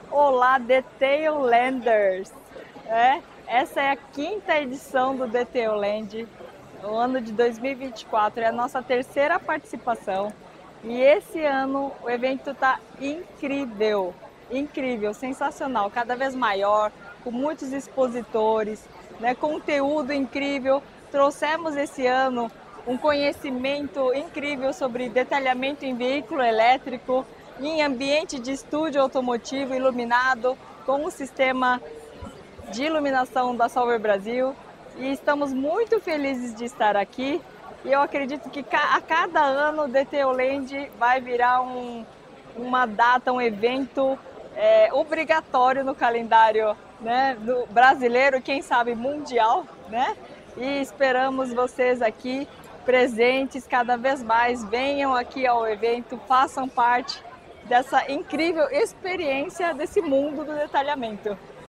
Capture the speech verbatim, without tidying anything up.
Olá, Detaillanders! É, essa é a quinta edição do Detailland, o ano de dois mil e vinte e quatro, é a nossa terceira participação. E esse ano o evento está incrível, incrível, sensacional, cada vez maior, com muitos expositores, né, conteúdo incrível. Trouxemos esse ano um conhecimento incrível sobre detalhamento em veículo elétrico, em ambiente de estúdio automotivo iluminado com o sistema de iluminação da Solver Brasil. E estamos muito felizes de estar aqui. E eu acredito que a cada ano o Detailland vai virar um, uma data, um evento é, obrigatório no calendário, né, do brasileiro, quem sabe mundial, né? E esperamos vocês aqui presentes cada vez mais. Venham aqui ao evento, façam parte dessa incrível experiência desse mundo do detalhamento.